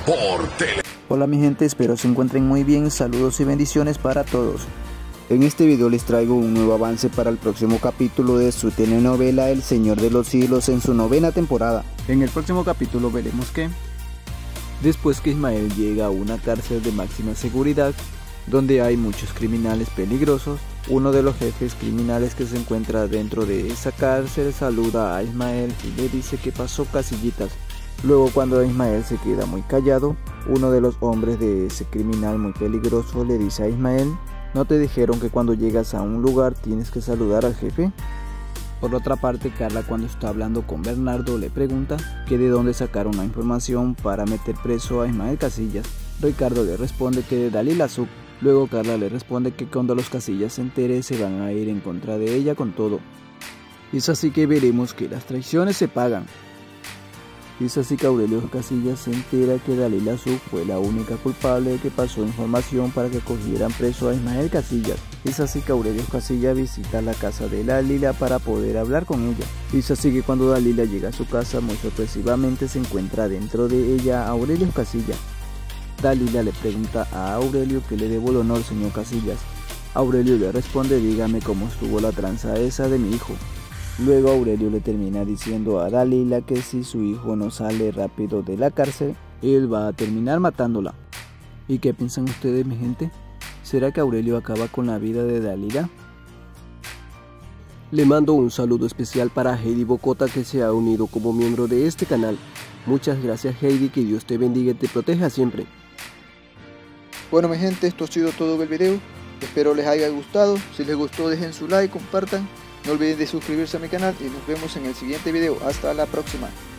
por tele. Hola mi gente, espero se encuentren muy bien, saludos y bendiciones para todos. En este video les traigo un nuevo avance para el próximo capítulo de su telenovela El Señor de los Siglos en su 9ª temporada. En el próximo capítulo veremos que, después que Ismael llega a una cárcel de máxima seguridad, donde hay muchos criminales peligrosos, uno de los jefes criminales que se encuentra dentro de esa cárcel saluda a Ismael y le dice que pasó casillitas. Luego, cuando Ismael se queda muy callado, uno de los hombres de ese criminal muy peligroso le dice a Ismael: ¿no te dijeron que cuando llegas a un lugar tienes que saludar al jefe? Por otra parte, Carla, cuando está hablando con Bernardo, le pregunta que de dónde sacaron la información para meter preso a Ismael Casillas. Ricardo le responde que de Dalila Suk. Luego Carla le responde que cuando los Casillas se entere se van a ir en contra de ella con todo. Es así que veremos que las traiciones se pagan. Es así que Aurelio Casillas se entera que Dalila Suk fue la única culpable que pasó información para que cogieran preso a Ismael Casillas. Es así que Aurelio Casillas visita la casa de Dalila para poder hablar con ella. Es así que cuando Dalila llega a su casa, muy sorpresivamente se encuentra dentro de ella Aurelio Casillas. Dalila le pregunta a Aurelio que le debo el honor, señor Casillas. Aurelio le responde: dígame cómo estuvo la tranza esa de mi hijo. Luego Aurelio le termina diciendo a Dalila que si su hijo no sale rápido de la cárcel, él va a terminar matándola. ¿Y qué piensan ustedes, mi gente? ¿Será que Aurelio acaba con la vida de Dalila? Le mando un saludo especial para Heidi Bocota, que se ha unido como miembro de este canal. Muchas gracias, Heidi, que Dios te bendiga y te proteja siempre. Bueno mi gente, esto ha sido todo el video, espero les haya gustado. Si les gustó, dejen su like, compartan, no olviden de suscribirse a mi canal y nos vemos en el siguiente video. Hasta la próxima.